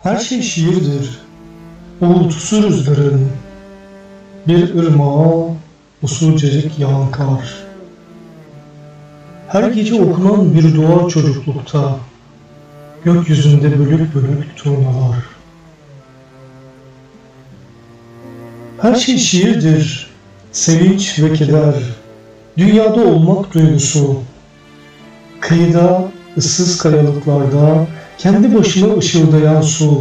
Her şey şiirdir, uğultusu rüzgarın, bir ırmağa usulcacık yağan kar. Her gece okunan bir dua çocuklukta, gökyüzünde bölük bölük turnalar. Her şey şiirdir, sevinç ve keder, dünyada olmak duygusu. Kıyıda, ıssız kayalıklarda, kendi başına ışıldayan su.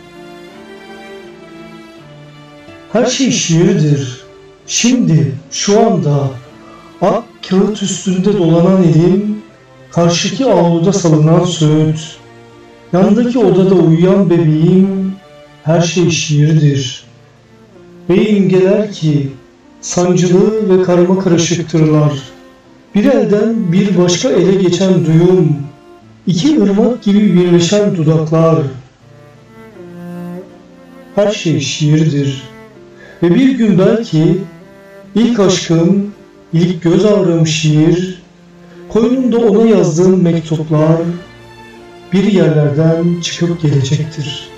Her şey şiirdir, şimdi, şu anda, ak kağıt üstünde dolanan elim, karşıki avluda salınan söğüt, yandaki odada uyuyan bebeğim, her şey şiirdir. Ve imgeler ki, sancılı ve karmakarışıktırlar. Bir elden bir başka ele geçen duyum, iki ırmak gibi birleşen dudaklar. Her şey şiirdir. Ve bir gün belki ilk aşkım, ilk göz ağrım şiir, koynumda ona yazdığım mektuplar bir yerlerden çıkıp gelecektir.